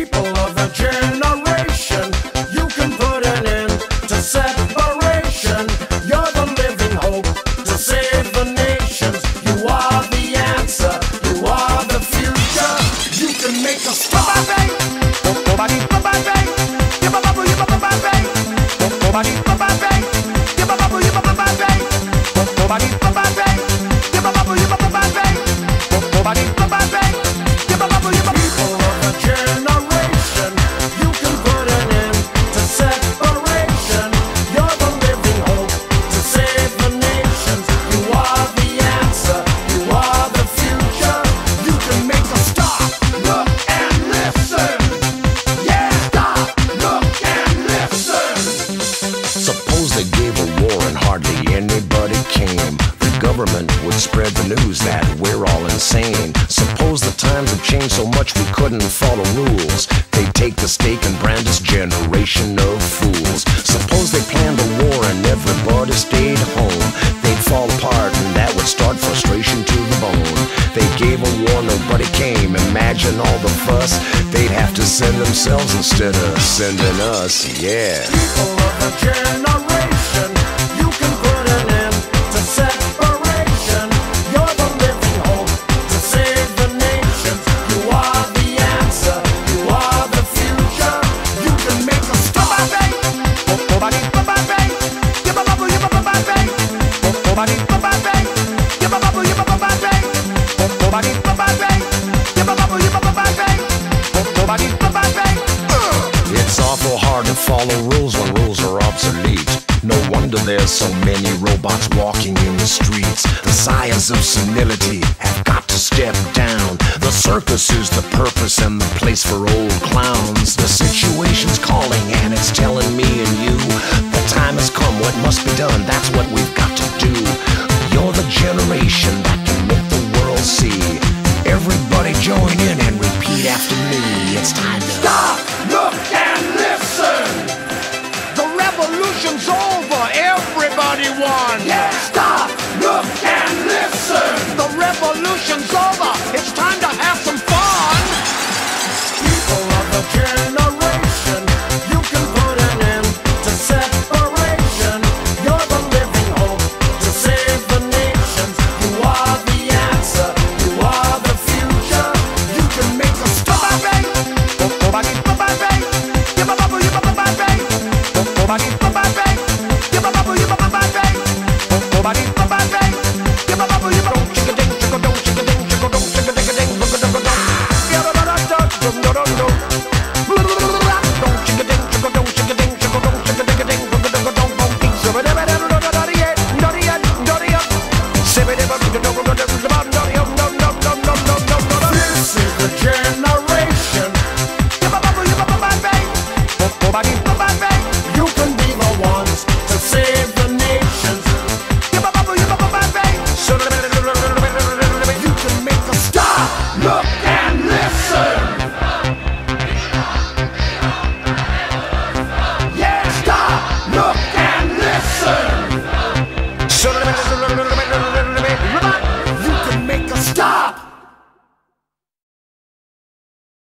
People of a generation, you can put an end to separation. You're the living hope to save the nations. You are the answer, you are the future. You can make a stop. Government would spread the news that we're all insane. Suppose the times have changed so much we couldn't follow rules. They'd take the stake and brand us generation of fools. Suppose they planned a war and everybody stayed home. They'd fall apart and that would start frustration to the bone. They gave a war, nobody came. Imagine all the fuss. They'd have to send themselves instead of sending us, yeah. People of a generation, you can put an end to separation. It's awful hard to follow rules when rules are obsolete. No wonder there's so many robots walking in the streets. The sires of senility have got to step down. The circus is the purpose and the place for old clowns. The situation's calling and it's telling me and you, the time has come, what must be done, that's what we've got to do. You're the generation that can make the world see. Everybody join in and repeat after me. It's time to stop, look, and listen. The revolution's over, everybody won. Yeah, stop, look, and listen. The revolution's over, it's time to have some fun. People of a generation, you can put an end to separation. You're the living hope to save the nations. You are the answer, you are the future. You can make a stop. This is the generation.